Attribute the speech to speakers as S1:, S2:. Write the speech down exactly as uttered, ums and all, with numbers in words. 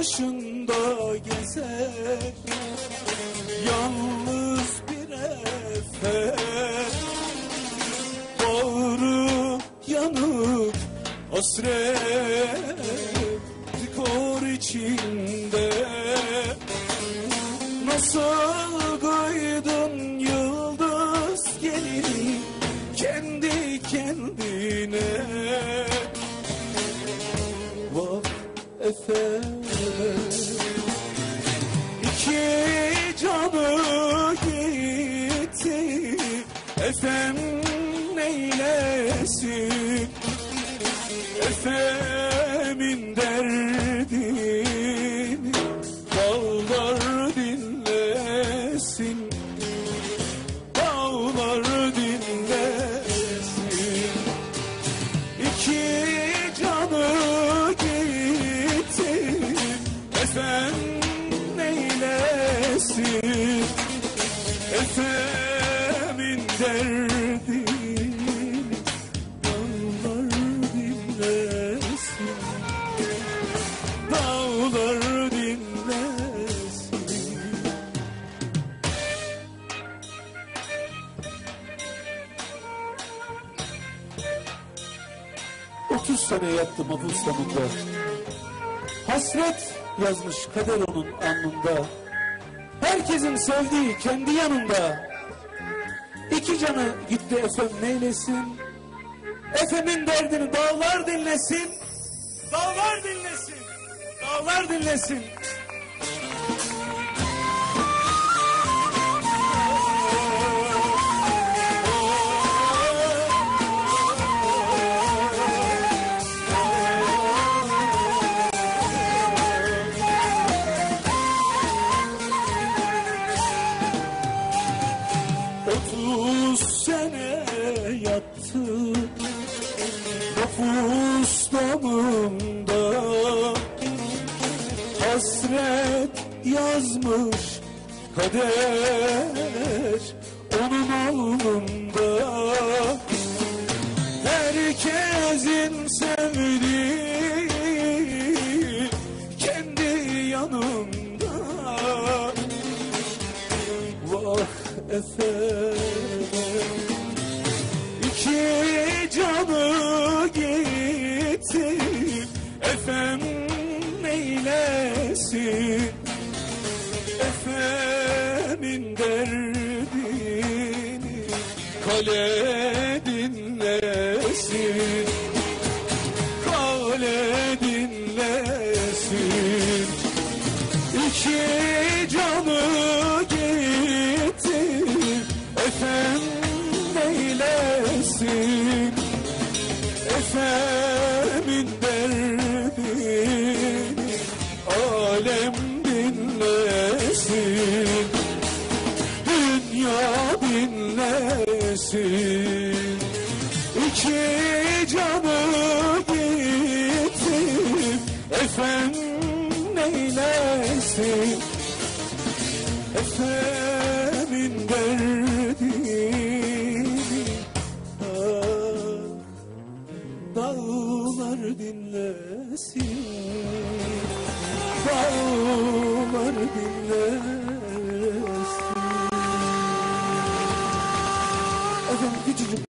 S1: başında gezer, yalnız bir efe, bağrı yanık hasret kor içinde. Nasıl duydun yıldız gelin kendi kendine? Vah efe, iki canı gitti, efem neylesin? Efemin derdini dağlar dinlesin, dağlar dinlesin. İki canı gitti, efem neylesin? Efemin derdini dağlar dinlesin, dağlar dinlesin. Otuz sene yattı mahpus damında, hasret yazmış kader onun alnında. Herkesin sevdiği kendi yanında, İki canı gitti efem neylesin? Efemin derdini dağlar dinlesin, dağlar dinlesin, dağlar dinlesin. Otuz sene yattı nüfus damında, hasret yazmış kader onun alnında. Herkesin sevdiği kendi yanımda. Vah efendim, iki canı gitti, efem neylesin? Efemin derdini kale dinlesin, kale dinlesin. İki canı gitti, efem neylesin? Efemin derdini alem dinlesin, dünya dinlesin. İki canı gitti, efem neylesin? Efemin derdini dağlar dinlesin, dağlar dinlesin. Efendim küçücük